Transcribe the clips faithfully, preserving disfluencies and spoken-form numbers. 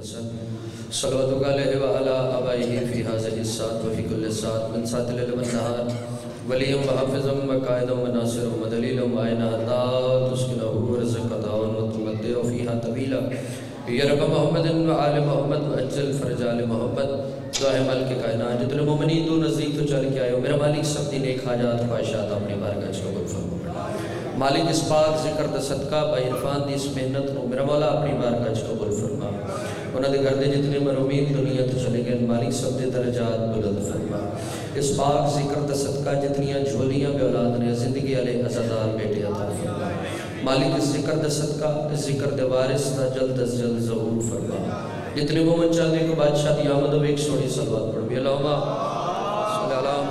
الحسن صلواتک علیہ وعلا آبائہ فی حاضر الساعت وفی کل ساعت من ساعت اللیل والنہار ولیم وحافظم وقائدم وناصرم ودلیلم آئینہ لا تسکنہو رزق داون وتمدعو فیہا طویلا یا رب محمد و آل محمد و اجل فرج آل محمد دعائے مالک کائنات جتنے مومنین دو نزدیک تو چل کے آئے ہو میرا مالک سب دی نیک حاجات خواہشات اپنی بارگاہ چ قبول فرما مالک اس پاک ذکر دا صدقہ با عرفان دی اس محنت نو میرا مولا اپنی بارگاہ چ قبول فرما انہاں دے گھر دے جتنے مرحومین دنیا تو چلے گئے مالک سب دے درجات بلند فرما اس پاک ذکر دا صدقہ جتنیاں جھولیاں بے اولاد نے زندگی علیہ عزادار بیٹے عطا فرما مالک اس ذکر دا صدقہ اس ذکر دے وارث دا جلد از جلد ظہور فرما جتنے مومن چاہتے کو بادشاہ دی آمد و ایک سوڑی صلوات پڑھ بھی اللہم صلی اللہ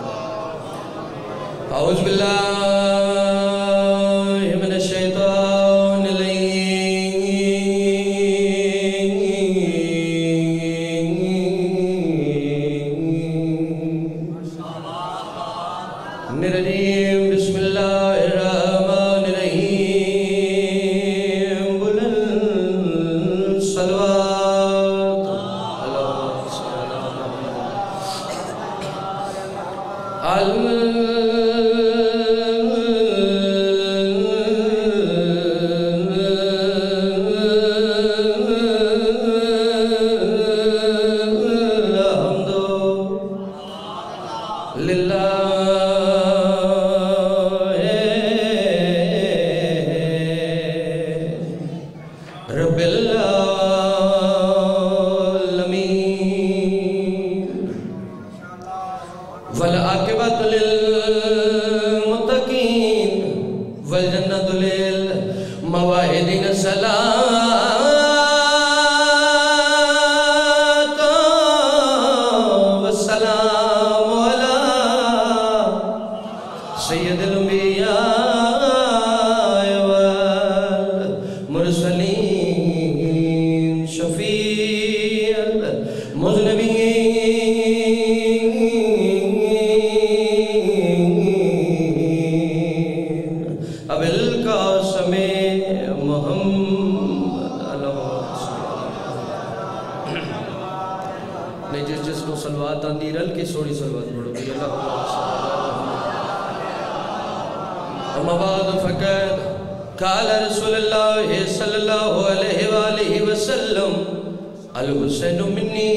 محمد اعوذ باللہ من الشیطان الرجیم بسم اللہ الرحمن الرحیم بلند صلوات اللہم صلی اللہ محمد رب العالمین والعاقبۃ للمتقین والجنۃ للموعدین صلاۃ والسلام علی سید الانبیاء والمرسلین شفیع المذنبین ابی القاسم محمد نہیں جس جس کو صلوات آندی رل کے سوڑی صلوات پڑھو گی اما بعد فقط قال رسول اللہ صلی اللہ علیہ وآلہ وسلم الحسین منی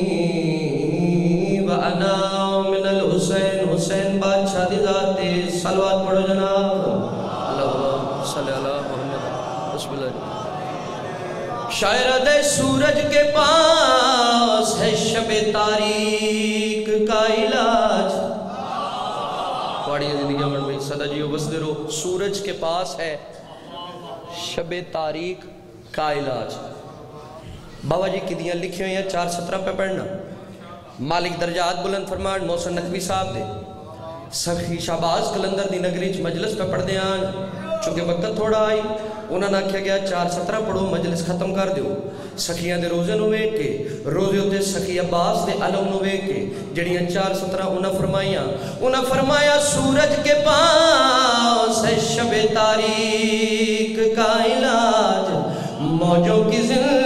وانا من الحسین حسین بادشاہ دی ذات صلوات پڑھو جناب اللہم صلی اللہ محمد بسم اللہ شاعر دے سورج کے پاس ہے شب تاریک کا علاج پاڑی زندگی امر میں صدا جیو بس درو سورج کے پاس ہے شب تاریک کا علاج بابا جی کی دیاں لکھی ہوئی ہیں چار سترہ پہ پڑھنا مالک درجات بلند فرمان محسن نقوی صاحب دے سخی شہباز کلندر دی نگریچ مجلس پہ پڑھ دے آن چونکہ وقت تھوڑا آئی انہاں نہ کیا گیا چار سترہ پڑھو مجلس ختم کر دیو سخیاں دے روزے نو ویک کے روزے ہوتے سخی عباس دے علم نو ویک کے جڑیاں چار سترہ انہاں فرمائیاں انہاں فرمایا سورج کے پاس ہے شب تاریک کا علاج موجوں کی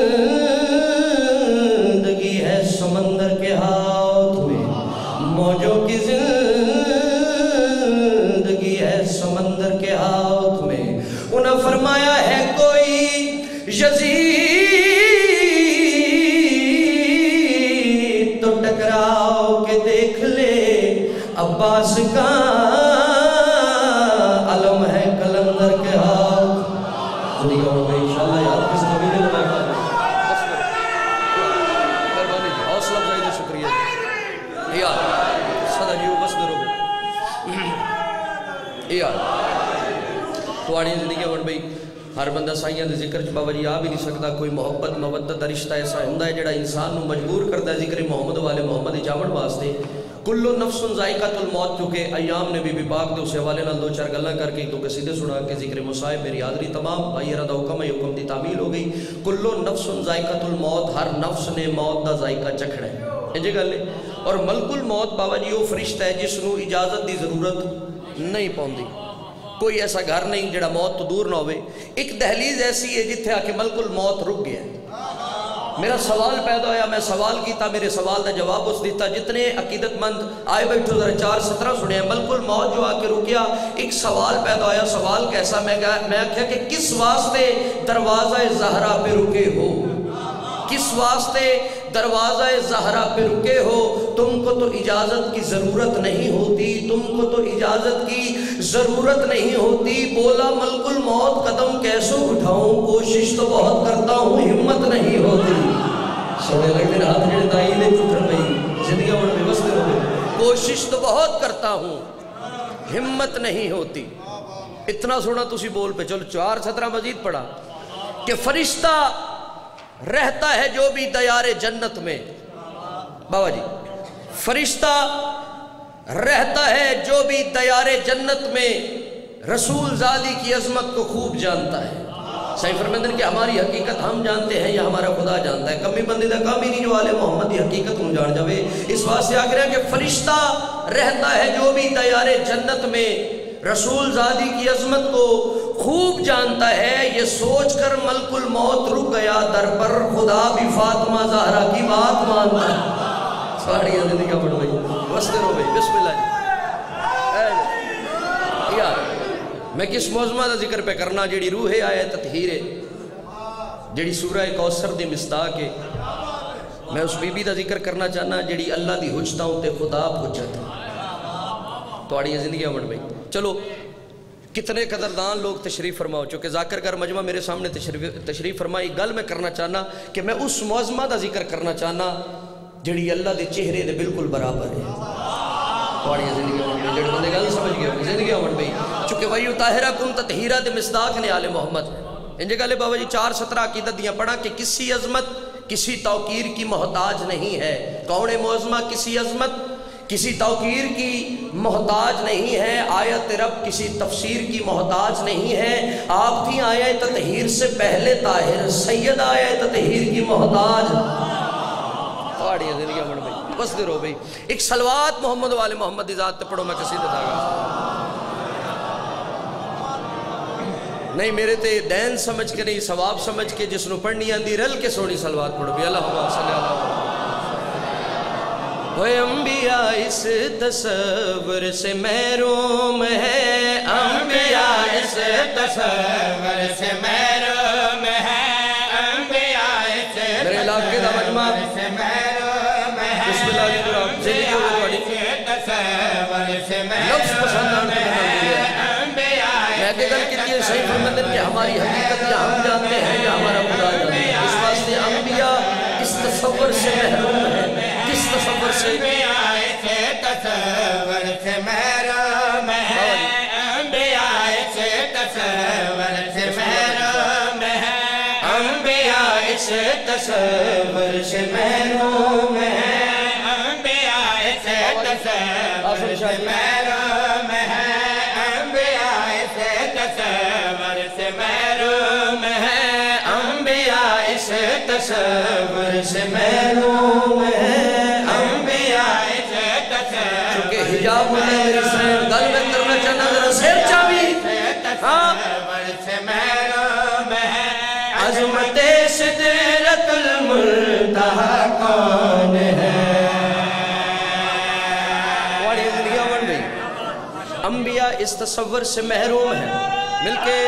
زندگی ہے سمندر کے ہاتھ میں موجوں کی زندگی ہے سمندر کے ہاتھ میں انہاں فرمایا ہے کوئی یزید تو ٹکراؤ کے دیکھ لے عباس کا علم ہے کلندر کے ہاتھ خودی کا ہوگا انشاءاللہ یاد کس نبی نے لگا حوصلہ افزائی دے شکریہ یا صدا جیو بس درو یا توانی زندگی امر بھئی ہر بندہ سائیاں دے ذکر چ بابا جی آ بھی نہیں سکتا کوئی محبت مودت رشتہ ایسا ہوندا ہے جڑا انسان نو مجبور کرتا ہے ذکر محمد والے محمد جاون واسطے کلو نفس ذائقۃ الموت چونکہ ایام نے بی بی پاک دے اس حوالے نال دو چار گلاں کر کے تو قصیدے سنا کے ذکر مصائب میری حاضری تمام بھائی رضا حکم ہے حکم دی تعمیل ہو گئی کلو نفس ذائقۃ الموت ہر نفس نے موت دا ذائقہ چکھنا ہے یہ جی گل ہے اور ملک الموت بابا جی وہ فرشتہ ہے جس نو اجازت دی ضرورت نہیں پوندی کوئی ایسا گھر نہیں جڑا موت تو دور نہ ہوئے ایک دہلیز ایسی ہے جتھے آ کے ملک الموت رک گیا میرا سوال پیدا ہویا، میں سوال کیتا، میرے سوال دا جواب اس دیتا. جتنے عقیدت مند آئے بیٹھو ذرا چار سترہ سنے ہیں. ملک الموت جو آ کے رکیا، ایک سوال پیدا ہویا. سوال کیسا؟ میں میں کہا کہ کس واسطے دروازہ زہرا پہ رکے ہو؟ کس واسطے دروازہ زہرا پہ رکے ہو؟ تم کو تو اجازت کی ضرورت نہیں ہوتی، تم کو تو اجازت کی ضرورت نہیں ہوتی. بولا ملک الموت قدم کیسے اٹھاؤں، کوشش تو بہت کرتا ہوں، ہمت نہیں ہوتی. سونے لگتے ہاتھ جڑے دائی لے چکر نہیں زندگی میں بے بس ہو گئے. کوشش تو بہت کرتا ہوں، ہمت نہیں ہوتی. اتنا سونا تسی بول پہ. چلو چار سترہ مزید پڑھا کہ فرشتہ رہتا ہے جو بھی دیار جنت میں. بابا جی، فرشتہ رہتا ہے جو بھی دیار جنت میں رسول زادی کی عظمت کو خوب جانتا ہے. صحیح فرمندن کہ ہماری حقیقت ہم جانتے ہیں یا ہمارا خدا جانتا ہے؟ کمی بندی دا کام ہی نہیں جو آل محمد کی حقیقت ہم جان جاوے. اس واسطے آ گیا کہ فرشتہ رہتا ہے جو بھی دیار جنت میں رسول زادی کی عظمت کو خوب جانتا ہے. یہ سوچ کر ملک الموت رک گیا در پر، خدا بھی فاطمہ زہرا کی بات مانتا ہے. سواری زندگی کا پڑھ بھائی وستے رو بھائی. بسم اللہ جی. یار میں کس موضوع دا ذکر پہ کرنا؟ جیڑی روح آئے تطہیر ہے، جیڑی سورہ کوثر دی مصداق ہے. میں اس بی بی دا ذکر کرنا چاہنا جیڑی اللہ دی حجتاں تے خدا حجت ہے. توڑی زندگی امن بھائی. چلو کتنے قدردان لوگ تشریف فرماؤ، چونکہ ذاکر گر مجمع میرے سامنے تشریف فرمائی. گل میں کرنا چاہنا کہ میں اس معظمہ دا ذکر کرنا چاہنا جڑی اللہ دے چہرے دے بالکل برابر ہے. توڑی زندگی امن بھائی جڑے بندے گل سمجھ گئے زندگی امن بھائی. چونکہ وہی طاہرہ کن تطہیرہ دے مصداق نے آل محمد. انجھے گلے بابا جی چار سترہ عقیدت دیاں پڑھا کہ کسی عظمت کسی توقیر کی محتاج نہیں ہے. کون معظمہ کسی عظمت کسی توقیر کی محتاج نہیں ہے. آیت رب کسی تفسیر کی محتاج نہیں ہے. آپ تھی آیت تطہیر سے پہلے طاہر، سید آیت تطہیر کی محتاج. پاڑی زندگی امن بھائی بس دے رو بھائی. ایک صلوات محمد والے محمد دی ذات تے پڑھو. میں کسی دے داگا نہیں، میرے تے دین سمجھ کے نہیں، ثواب سمجھ کے جس نو پڑھنی آندی رل کے سونی صلوات پڑھو بھی. اللہم صلی اللہ علیہ وسلم. انبیاء اس تصور سے محروم ہے، انبیاء اس تصور سے محروم ہے، انبیاء اس تصور سے محروم ہے. بسم اللہ علیہ وسلم. زندگی ہوگی تصور سے محروم ہے، میں کہ گل کتنی ہے صحیح فرمندن کہ ہماری حقیقت یا ہم جانتے ہیں یا ہمارا خدا جانتے ہیں. اس واسطے انبیاء اس تصور سے محروم ہے. کس تصور سے؟ انبیاء اس تصور سے محروم ہے، انبیاء اس تصور سے محروم ہے، انبیاء اس تصور سے محروم ہے، انبیاء اس تصور سے محروم ہے، انبیاء اس تصور سے محروم ہے، انبیاء اس تصور سے محروم ہے، انبیاء اس تصور. چونکہ حجاب ہوتا ہے میری سین گل میں کرنا چاہنا ذرا سیر چاہوی. تصور سے محروم ہے، عظمت سدرۃ المنتہا کون ہے. واڑی زندگی امن بھئی. انبیاء اس تصور سے محروم ہیں. مل کے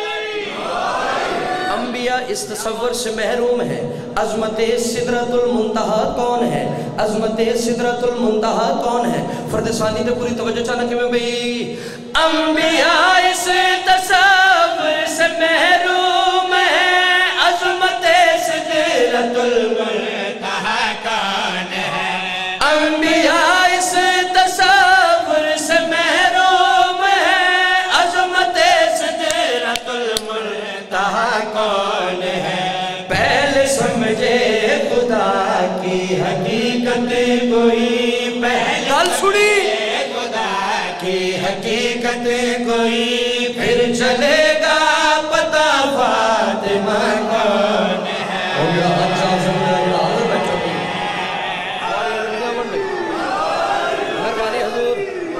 انبیاء اس تصور سے محروم ہے. عظمت سدرۃ المنتہا کون ہے، عظمت سدرۃ المنتہا کون ہے. فرد ثانی تے پوری توجہ چاہنا کہ میں بھئی انبیاء اس تصور سے محروم ہے، عظمت سدرۃ المنتہا کون ہے. انبیاء اس تصور سے محروم ہے، عظمت سدرۃ المنتہا کون ہے. پہلے سمجھے خدا کی حقیقت کوئی، پہلے گل سنی خدا کی حقیقت کوئی، پھر چلے گا پتہ فاطمہ کون ہے. مہربانی حضور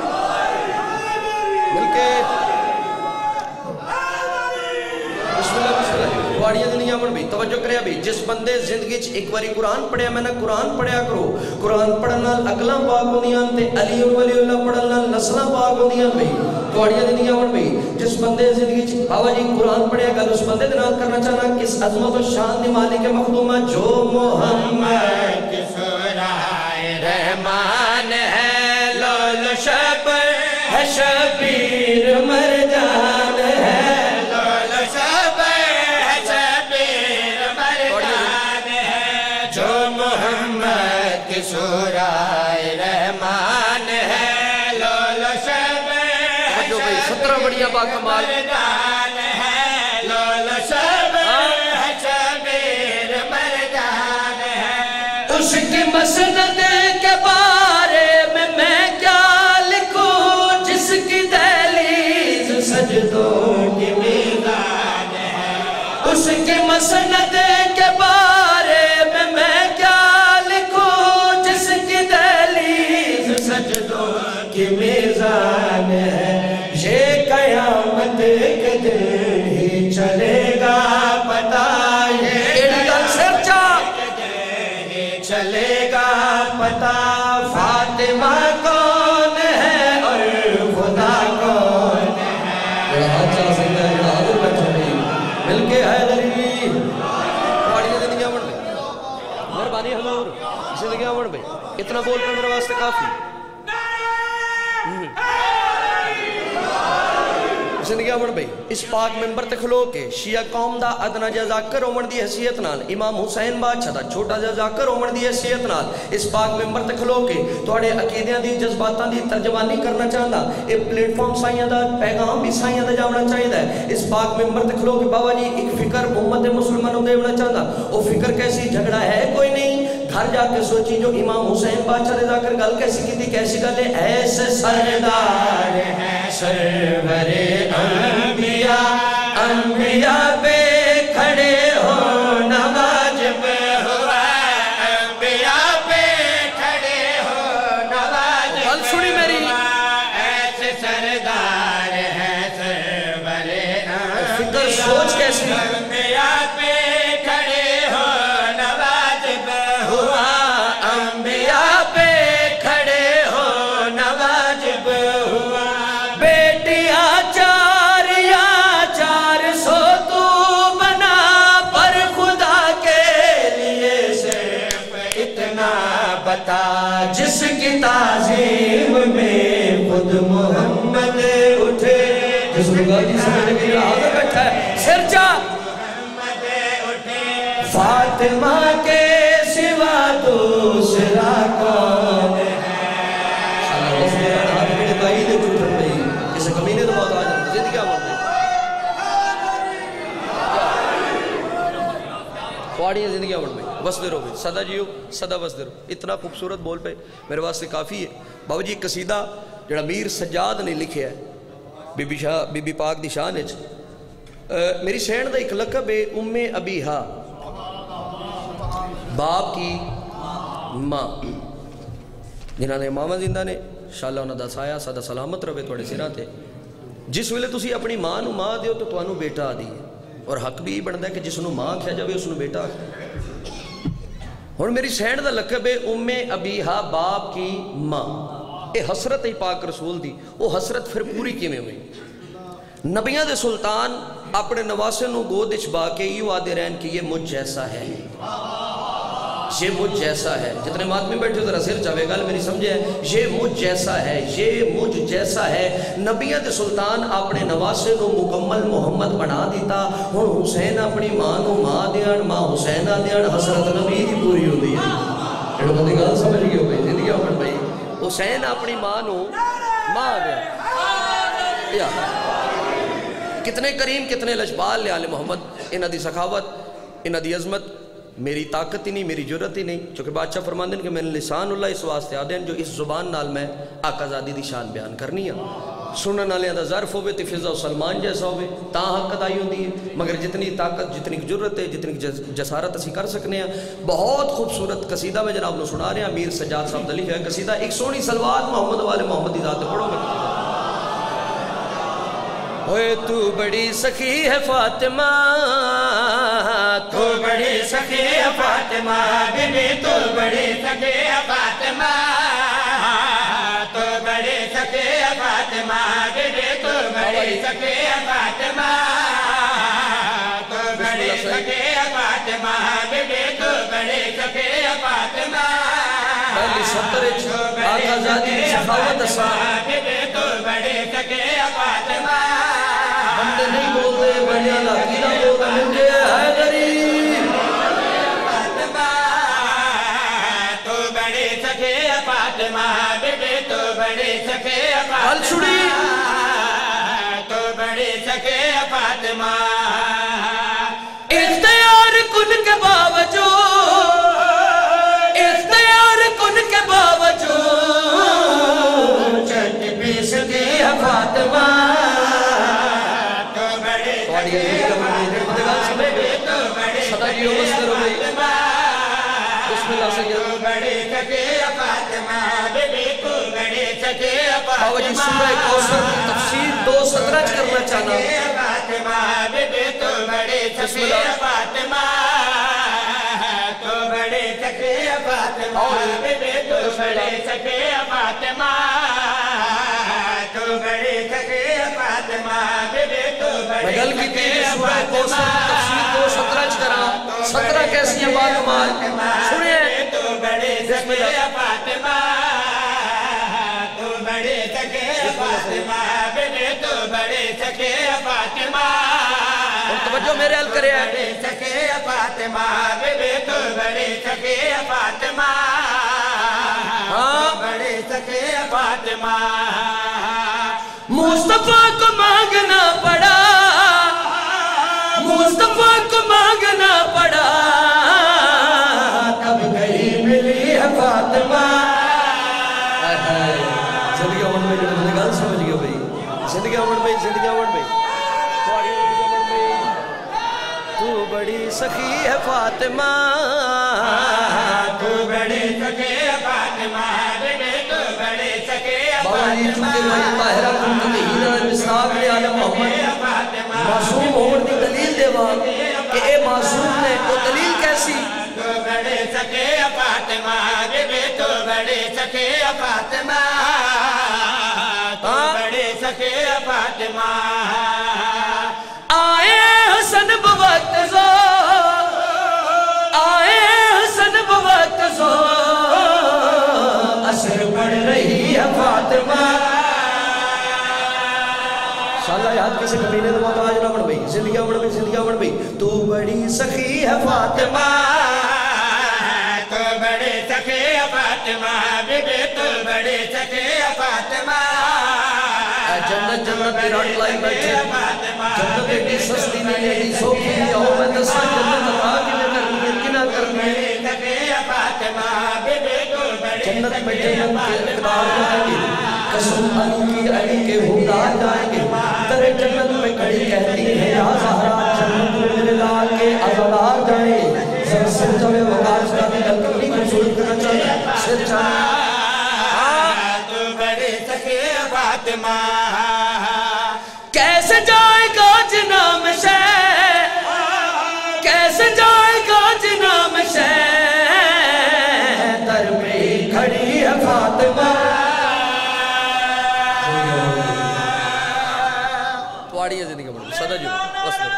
مل کے بسم اللہ بسم اللہ. واڑیاں دنیا من بھی توجہ توجہ کریا بھی جس بندے زندگی چ ایک باری قرآن پڑھیا میں نے قرآن پڑھیا کرو قرآن پڑھن نال عقلاں پاک ہوندیاں تے علی ولی اللہ پڑھن نال نسلاں پاک ہوندیاں بھئی تواڈیاں زندگیاں ہون بھئی جس بندے زندگی چ بابا جی قرآن پڑھیا گل اس بندے دے نال کرنا چاہنا کس عظمت و شان دی مالک مخدومہ جو محمد کی سورائے رحمان ہے لول شب ہے شبیر مرجان ہے لول شب ہے شبیر مرجان ہے جو محمد کی سورائے رحمان ہے لول شب ہے سترہ بڑیا باکمال مرجان ہے لول شب ہے شبیر مرجان ہے اس کی مسند کے بارے میں میں کیا لکھوں جس کی دہلیز سجدوں کی میدان ہے اس کی مسند کے بارے میں میں کیا لکھوں جس کی دہلیز سجدوں کی میزان ہے یہ قیامت کے دن ہی چلے گا پتہ یہ سرچا چلے گا پتہ فاطمہ کون ہے اور خدا کون ہے بڑا حادثہ سکتا ہے بڑا حاضر بیٹھا نہیں مل کے حیدری پہاڑیاں زندگیاں بڑھ گئی مہربانی حضور زندگیاں بڑھ گئی اتنا بول کر میرے واسطے کافی زندگیاں بڑھ گئی اس پاک ممبر تے کھلو کے شیعہ قوم دا ادنا جزاکر عمر دی حیثیت نال امام حسین بادشاہ دا چھوٹا جزاکر عمر دی حیثیت نال اس پاک ممبر تے کھلو کے تواڈے عقیدیاں دی جذباتاں دی ترجمانی کرنا چاہندا اے پلیٹ فارم سائیاں دا پیغام بھی سائیاں دا جاونا چاہیدا ہے اس پاک ممبر تے کھلو کے بابا جی ایک فکر امت مسلمانوں دے ہونا چاہندا او فکر کیسی جھگڑا ہے کوئی نہیں گھر جا کے سوچی جو امام حسین بادشاہ رضا کر گل کیسی کی تھی کیسی گل ہے ایسے سردار ہیں سرور انبیاء انبیاء پہ کھڑے ہونا واجب ہوا انبیاء پہ کھڑے ہونا واجب گل سنی میری ایسے سردار ہیں سرور انبیاء فکر سوچ کیسی انبیاء پہ کھڑے ہونا واجب ہوا انبیاء پہ کھڑے ہونا واجب ہوا بیٹیاں چار یا چار سو تو بنا پر خدا کے لیے صرف اتنا بتا جس کی تعظیم میں خود محمد اٹھے جس کو گاجی سمجھنے کے لیے حاضر بیٹھا ہے سرچا محمد اٹھے فاطمہ کے سوا دوسرا کون ہے اللہ اس نے ہاتھ میں دکھائی دے چھوٹر نہیں کسی کمینے تو بہت آج رہا زندگی آمد نہیں پہاڑیاں زندگی آمد نہیں بس دے رو بھی صدا جیو صدا بس دے رو اتنا خوبصورت بول پہ میرے واسطے کافی ہے بابا جی قصیدہ جڑا میر سجاد نے لکھے ہے بی بی شاہ بی بی پاک دی شان ہے میری سینڈ دا ایک لقب ہے ام ابیہا باپ کی ماں جنہاں نے ماما زندہ نے شاءاللہ انہاں دا سایہ سادہ سلامت روے توڑے سراں تے جس ویلے تسی اپنی ماں نو ماں دیو تو توانو بیٹا آدھی ہے اور حق بھی بندا ہے کہ جس نو ماں کھیا جاوے اس نو بیٹا آکھیا اور میری سینڈ دا لقب ہے ام ابیہا باپ کی ماں اے حسرت ہی پاک رسول دی وہ حسرت پھر پوری کیویں ہوئی نبیاں دے سلطان اپنے نواسے نو گود وچ با کے یوں آدھے رہن کہ یہ مجھ جیسا ہے یہ مجھ جیسا ہے جتنے ماتمی بیٹھے ذرا سر چاہے گل میری سمجھے یہ مجھ جیسا ہے یہ مجھ جیسا ہے نبیاں دے سلطان اپنے نواسے نو مکمل محمد بنا دیتا ہن حسین اپنی ماں نو ماں دیان ماں حسین دیان حسرت نبی دی پوری ہو دی ہے ایڈو بندی گل سمجھ گئے ہو گئی زندگی اپن بھائی حسین اپنی ماں نو ماں دیان یا کتنے کریم کتنے لجبال لے آل محمد انہ دی سخاوت انہ دی عظمت میری طاقت ہی نہیں میری جرت ہی نہیں چونکہ بادشاہ فرماندن کہ میں نے لسان اللہ اس واسطے آدھیں جو اس زبان نال میں آقا زادی دی شان بیان کرنی ہے سنن والے دا ظرف ہوئے تے فضا و سلمان جیسا ہوئے تا حق ادائی ہوندی ہے مگر جتنی طاقت جتنی جرت ہے جتنی جسارت اسی کر سکنے ہیں بہت خوبصورت قصیدہ میں جناب نو سنا رہے ہیں امیر سجاد صاحب دلی ہے قصیدہ ایک سونی سلوات محمد والے محمد دی ذات پڑھو میں ہوئے تو بڑی سخی ہے فاطمہ تو بڑی سخی ہے فاطمہ بی بی تو بڑی سخی ہے فاطمہ تو بڑی سخی ہے فاطمہ بی بی تو بڑی سخی ہے فاطمہ تو بڑی سخی ہے فاطمہ بی بی تو بڑی سخی ہے فاطمہ پہلی ستر آقا زادی سخاوت اسا بی بی تو بڑی سخی ہے فاطمہ بندے نہیں بولتے بڑیاں لاکیدہ بولتا مجھے ہے غریب فاطمہ تو بڑی سخی ہے فاطمہ بی بی تو بڑی سخی ہے حل چھڑی تو بڑی سخی ہے فاطمہ اختیار کن کے باوجود اختیار کن کے باوجود چٹ پیس دی ہے فاطمہ تو بڑی سخی ہے فاطمہ بی بی تو بڑی سخی ہے فاطمہ بسم اللہ سید تو بڑی سخی ہے فاطمہ بی بی تو بڑی سخی ہے بابا جی فاطمہ سورہ کوثر کی تفسیر دو سترج کرنا چاہنا فاطمہ بی بی تو بڑی سخی ہے فاطمہ تو بڑی سخی ہے فاطمہ بی بی تو بڑی سخی ہے فاطمہ تو بڑی سخی ہے فاطمہ بی بی تو میں بڑی گل کی تھی سورہ کوثر کی تفسیر دو سترج کرا سترہ کیسی ہیں بات کمال سنیے تو بڑی سخی ہے فاطمہ تو بڑی سخی ہے فاطمہ بی بی تو بڑی سخی ہے فاطمہ اور توجہ میرے حل کرے ہیں بڑی سخی ہے فاطمہ بی بی تو بڑی سخی ہے فاطمہ ہاں بڑی سخی ہے فاطمہ مصطفیٰ کو مانگنا پڑا مصطفیٰ کو مانگنا پڑا تب گئی ملی ہے فاطمہ زندگی عمر میں جو نے گل سمجھ گیا بھئی زندگی عمر میں زندگی عمر میں تو بڑی سخی ہے فاطمہ تو بڑی سخی ہے فاطمہ بی بی تو بڑی سخی ہے بابا جی چونکہ میں طاہرہ کن تطہیر المصطاق لے آل محمد معصوم عمر دی دلیل دے وہاں کہ اے معصوم نے وہ دلیل کیسی تو بڑی سخی ہے فاطمہ بی بی تو بڑی سخی ہے فاطمہ تو بڑی سخی ہے فاطمہ آئے حسن بوقت زو آئے حسن بوقت زو اثر پڑ رہی ہے فاطمہ شاءاللہ یاد کسی کمینے دماغ آج نہ بڑھ بھئی زندگیاں بڑھ بھئی زندگیاں بڑھ بھئی تو بڑی سخی ہے فاطمہ تو بڑی سخی ہے فاطمہ بی بی تو بڑی سخی ہے فاطمہ اے جنت جنت کی رٹ لائی بیٹھے جنت ایڈی سستی نہیں ایڈی سوکھی نہیں آؤ میں دسا جنت عطا کی میں کرنی ہے کنا کرنی ہے جنت میں جنت کے اقدار جائیں گے قسم علی کی علی کے حمدار جائیں گے در جنت میں کڑی کہتی ہے یا زہرا جنت میں میرے لال کے عزادار جائیں گے سر سر جوے وقار شدہ بھی گل کبھی خوبصورت کرنا چاہتا ہے سر چاہتا تو بڑی سخی ہے فاطمہ کیسے جائے گا جنام شہ کیسے جائے گا جنام شہ در میں کھڑی ہے فاطمہ توڑی ہے زندگی بڑھ صدا جو وصل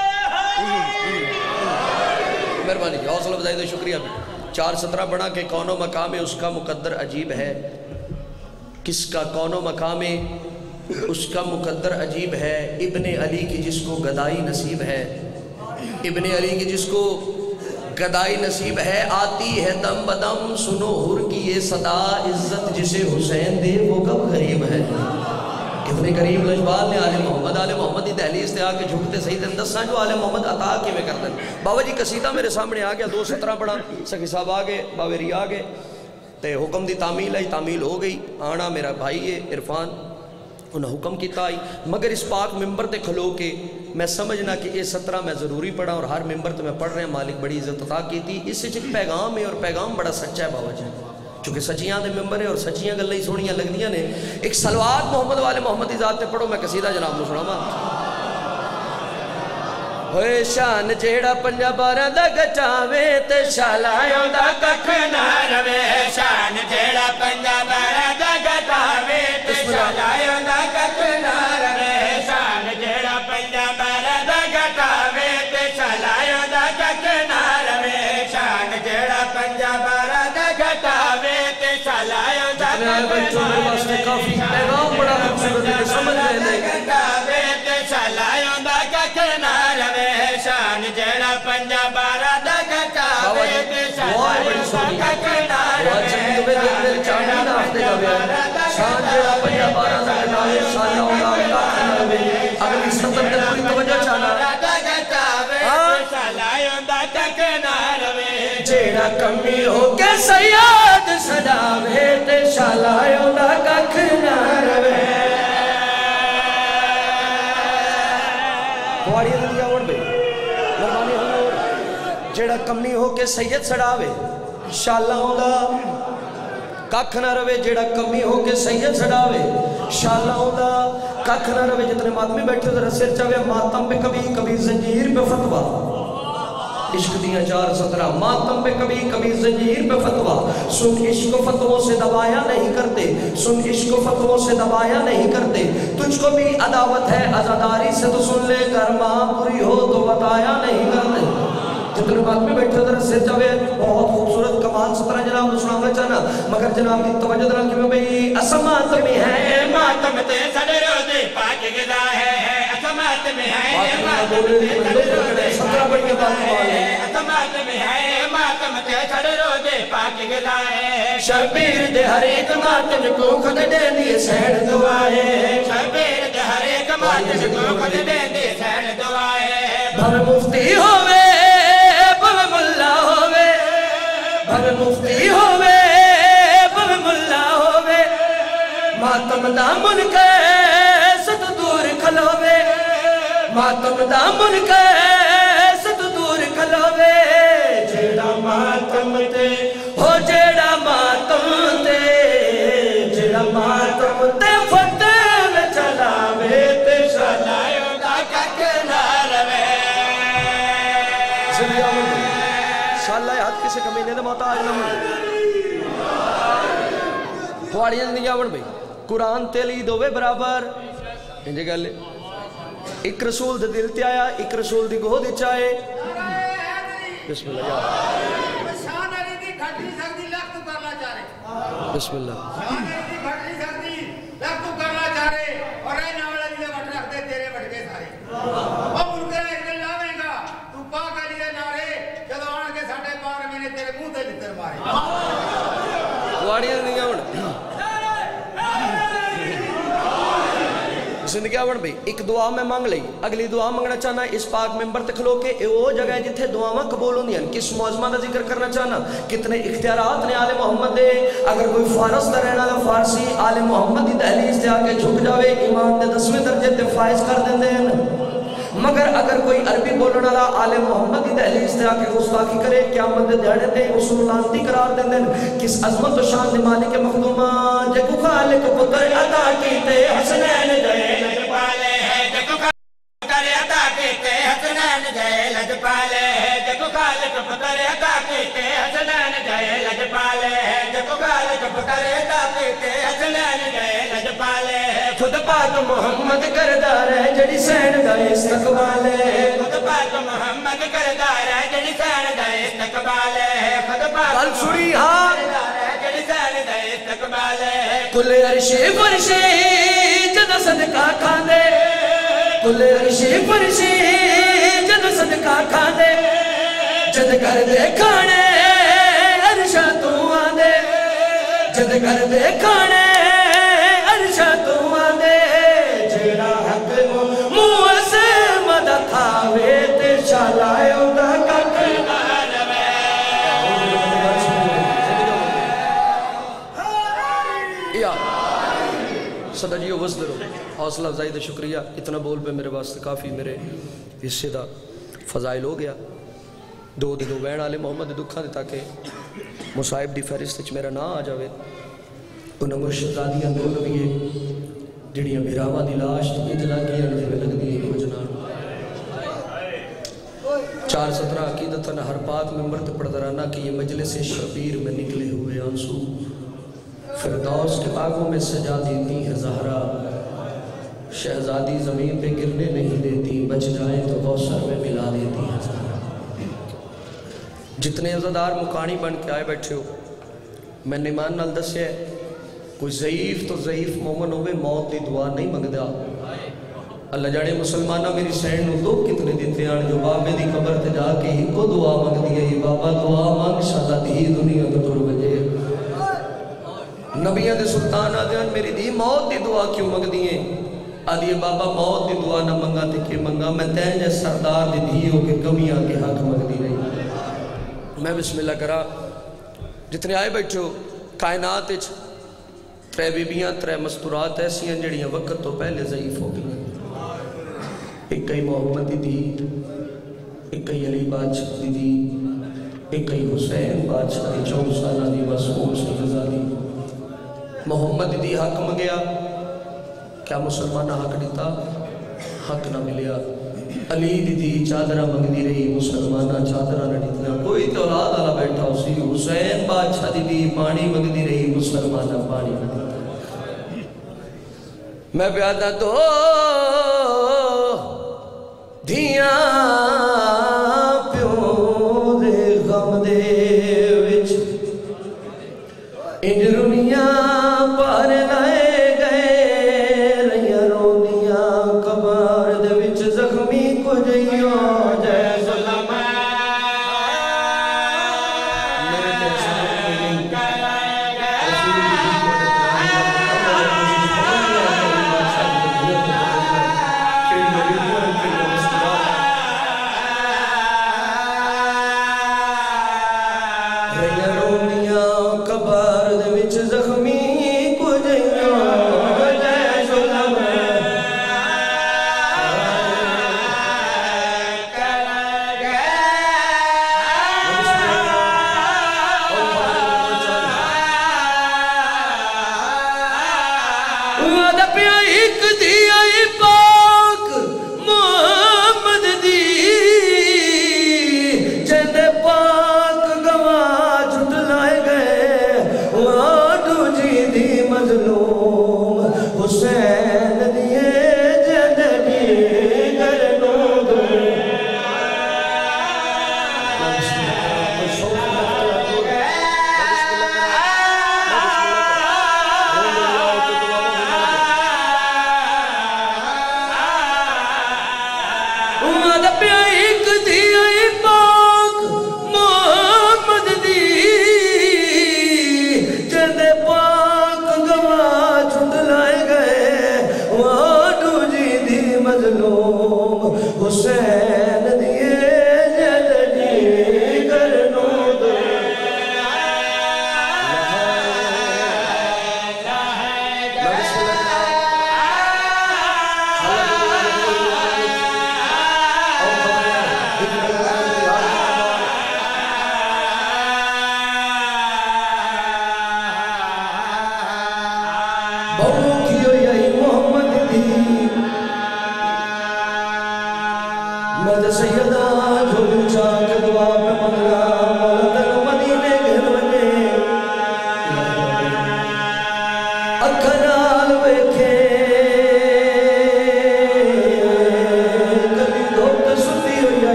مہربانی جی حوصلہ بتائی دو شکریہ بھی چار سترہ بڑھا کہ کون و مقام اس کا مقدر عجیب ہے کس کا کون و مقام اس کا مقدر عجیب ہے ابن علی کی جس کو گدائی نصیب ہے ابن علی کی جس کو گدائی نصیب ہے آتی ہے دم بدم سنو حر کی یہ صدا عزت جسے حسین دے وہ کب غریب ہے ابن کریم لجبال نے آل محمد آل محمد ہی دہلیز تے آکے جھکتے صحیح دن دساں جو آل محمد عطا کی میں کردن بابا جی قصیدہ میرے سامنے آگیا دو سترہ بڑھا سکی صاحب آگے باویری آگے تے حکم دی تعمیل ہے تعمیل ہو گئی آنا میرا بھائی ہے عرفان انہیں حکم کیتا آئی مگر اس پاک ممبر تے کھلو کے میں سمجھنا کہ یہ سترہ میں ضروری پڑھا اور ہر ممبر تے میں پڑھ رہے ہیں مالک بڑی عزت عطا کی تھی اس سے ایک پیغام ہے اور پیغام بڑا سچا ہے بابا جی چونکہ سچیاں دے ممبر ہیں اور سچیاں گلیں سونیاں لگ دیاں نے ایک سلوات محمد والے محمد ذات تے پڑھو میں قصیدہ جناب نو سنا ہوئے شان جیڑا پنجا بارہ دا گچاوے تے شالایوں دا ککھ نہ روے شان جیڑا پنجا بارہ دا گچاوے تے شالایوں دا ککھ نہ روے شان جیڑا پنجا بارہ دا گچاوے تے شالایوں دا ککھ نہ روے شان جیڑا پنجا بارہ دا گچاوے تے شالایوں دا ککھ نہ روے کافی پیغام بڑا خوبصورت ہے سمجھ رہے ہیں شالایوں دا ککھ نہ روے شان جیڑا پنجا بارہ دا گچاوے تے شالایوں دا ککھ نہ روے شان جیڑا پنجا بارہ دا گچاوے شالایوں دا ککھ نہ روے اگلی سطر تے پوری توجہ چاہنا شالایوں دا ککھ نہ روے جیڑا کمی ہو کے سیاد سجاوے تے شالایوں دا ککھ نہ روے پواری رضی آوڑ بے مرمانی ہونا جیڑا کمی ہو کے سید سڑاوے شالایوں دا ککھ نہ روے جیڑا کمی ہو کے سید سڑاوے شالایوں دا ککھ نہ روے جتنے ماتمی بیٹھے ذرا سر چاوے ماتم پہ کبھی کبھی زنجیر پہ فتوہ عشق دیا چار سترہ ماتم پہ کبھی کبھی زنجیر پہ فتوہ سن عشق و فتووں سے دبایا نہیں کرتے سن عشق و فتووں سے دبایا نہیں کرتے تجھ کو بھی عداوت ہے عزاداری سے تو سن لے کر ماں بری ہو تو بتایا نہیں کرتے جتنے بات میں بیٹھے ذرا سر چاوے بہت خوبصورت کمال سترہ جناب سنام میں چاہنا مگر جناب کی توجہ درہ کی میں بھئی اسمات میں ہے ماتم تے سڑے روزے پاک گدا ہے اسمات میں ہے ماتم تے سڑے روزے سترہ بڑی کے بعد کمال ہے اسمات میں ہے ماتم تے سڑے روزے پاک گدا ہے شبیر دے ہر ایک ماتم کو خود دے دیے سین دعائے شبیر دے ہر ایک ماتم کو خود دے دیے سین دعائے بھر مفتی ہوئے بھر مفتی ہوئے بھر ملا ہوئے ماتم دامن کے ست دور کھلوے ماتم دامن کے ست دور کھلوے جیڑا ماتم تے ہو جیڑا ماتم تے جیڑا ماتم تے فتح میں چلاوے تے شالایوں دا ککھ نہ روے شاللہ ہاتھ کسے کمینے دے محتاج نہ ملے پھواڑیاں زندگی آوڑ بھئی قرآن تیلی دوے برابر انجھے گا لے ایک رسول دے دل تے آیا ایک رسول دی گوہ دی چاہے بسم اللہ یا شان علی دی گھٹ نہیں سکتی لکھ تو کرنا چاہ رہے بسم اللہ شان علی دی گھٹ نہیں سکتی لکھ تو کرنا چاہ رہے اور اے ناوڑا دی دے وٹ رکھ دے تیرے وٹ کے سارے وہ ملکرہ ایک دن لاویں گا تو پاک علی دے نعرے جدو آن کے ساٹھے پار میں نے تیرے منہ تے لتر مارے پھواڑیاں زندگی آوڑ زندگی آوڑ بھئی ایک دعا میں مانگ لئی اگلی دعا مانگنا چاہنا اس پاک ممبر تے کھلو کے اے وہ جگہ ہے جتھے دعاواں قبول ہوں دیاں کس معظمہ دا ذکر کرنا چاہنا کتنے اختیارات نے آل محمد دے اگر کوئی فارس دا رہنا دا فارسی آل محمد دی دہلیز تے آکے جھک جاوے ایمان دے دسویں درجے تے فائز کر دیں دیں مگر اگر کوئی عربی بولنا دا آل محمد دی دہلیز تے آکے گستاخی کرے قیامت دے دیڑے تے اصول لانتی قرار دیں دیں کس عظمت و شان دی مالک مخدومہ جے کو خالق پتر عطا کیتے حسنین جائے لج پالے ہے جے کو پتر عطا کیتے حسنین جائے لج پالے ہے جے کو خالق پتر عطا کیتے حسنین جائے لج پالے ہے جے کو خالق پتر عطا کیتے حسنین جائے لج پالے ہے خود پاک محمد کردار ہے جڑی سین دا استقبال ہے خود پاک محمد کردار ہے جڑی سین دا استقبال ہے خود پاک گل سنی ہاں جڑی سین دا استقبال ہے کل عرشی فرشی جد صدقہ کھاندے کل عرشی فرشی جد صدقہ کھاندے جد کر دے کھانے عرشہ تو آندے جد کر دے کھانے عرشہ تو آندے جیڑا حق موہ سے مدد تھاوے تے شالایوں دا ککھ نہ روے یا صدا جیو وزدرو حوصلہ افزائی دا شکریہ اتنا بول پہ میرے واسطے کافی میرے حصے دا فضائل ہو گیا دو دو دو وین آلے محمد دکھا دے تاکہ مصائب دی فہرست وچ میرا نام آ جاوے انہاں مرشدادیاں دو نبیے جڑیاں میراواں دی لاش تو اطلاع کیا نظر لگ دی ہے جنان چار سترہ عقیدتاً ہر پاک ممبر تے پڑھدرانہ کہ یہ مجلس شبیر میں نکلے ہوئے آنسو فردوس کے باغوں میں سجا دیتی ہے زہرا، شہزادی زمین پہ گرنے نہیں دیتی، بچ جائیں تو کوثر میں ملا دیتی ہے زہرا۔ جتنے عزادار مکانی بن کے آئے بیٹھے ہو، میں نے ایمان نال دسیا ہے کوئی ضعیف تو ضعیف مومن ہوئے موت دی دعا نہیں منگدا۔ اللہ جانے مسلمانہ میری سینڈ نو دو کتنے دیتے ہیں جو بابے دی قبر تے جا کے ہی کو دعا مانگ دیا یہ بابا دعا مانگ شاءاللہ دی دنیا تو تر بجے نبیہ دے سلطان آدھیان میری دی موت دی دعا کیوں مانگ دیئے آدھیے بابا موت دی دعا نہ منگا تے کہ منگا میں تین جے سردار دی دھیوں کے کمیاں کے حق مانگ دی رہی۔ میں بسم اللہ کرا جتنے آئے بیٹھو کائنات اچھ ترے بیبیاں ترے مستورات ایسی ہیں جڑیاں وقت تو پہلے ضعیف ہو گئی، ایک کئی محمد دی ایک کئی علی بادشاہ دی ایک کئی حسین بادشاہ دی چون سالہ دی مسعود سیدزادی محمد دی حق مگیا کیا مسلمانہ حق دیتا حق نہ ملیا، علی دی دی چادرہ مگدی رہی مسلمانہ چادرہ نہ دیتا، کوئی تو اولاد آلہ بیٹھا اسی حسین بادشاہ دی دی پانی مگدی رہی مسلمانہ پانی نہ دیتا۔ میں پیادہ دو دھیاں پیوں دے غم دے وچ انجرونیاں پار لائے گئے رہیاں رونیاں کبار دے وچ زخمی کو جئیوں جے ظلم میرے جیسا کوئی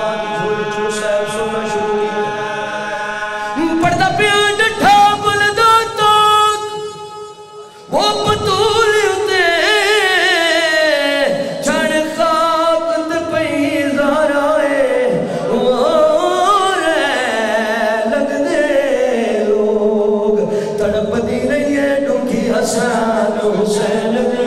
پڑھتا پیان ڈٹھا بلدار حسین دی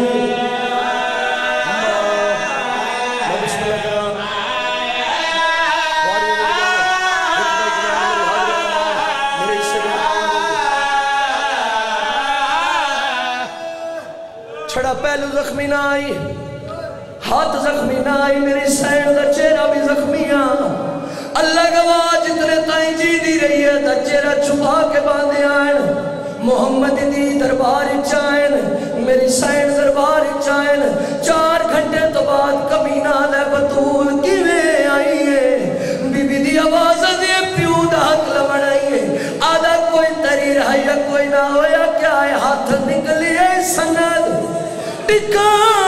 چھڑا پہلو زخمی نہ آئی ہاتھ زخمی نہ آئی میری سین دا چہرہ بھی زخمیاں اللہ گواہ جتنے تائیں جی دی رہی ہے دا چہرہ چھپا کے باندھے آئین محمد دی دربار چائن میری سین دربار چائن چار گھنٹے تو بعد کمینہ لے بطول کیویں آئی ہے بی بی دی آواز دے پیو دا حق لمڑائی ہے آدھا کوئی تری رہا یا کوئی نہ ہویا کیا ہے ہاتھ نکلی ہے سند ٹکا